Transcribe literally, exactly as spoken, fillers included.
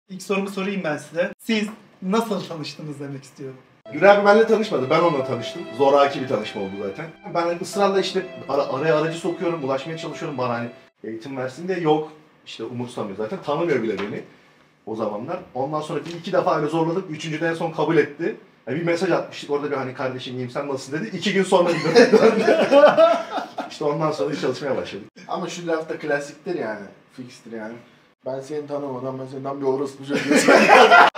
İlk sorumu sorayım ben size. Siz nasıl tanıştınız demek istiyorum. Güray abi benimle tanışmadı. Ben onunla tanıştım. Zoraki bir tanışma oldu zaten. Ben ısrarla işte ara, araya aracı sokuyorum, ulaşmaya çalışıyorum. Bana hani eğitim versin de yok. İşte umursamıyor zaten. Tanımıyor bile beni o zamanlar. Ondan sonra bir iki defa öyle zorladık. Üçüncüde en son kabul etti. Yani bir mesaj atmıştık. Orada bir hani kardeşim iyiyim sen nasılsın dedi. İki gün sonra döndü. İşte ondan sonra çalışmaya başladık. Ama şu lafta klasiktir yani. Fikstir yani. Ben seni tanımadan ben senden bir orospu çocuğu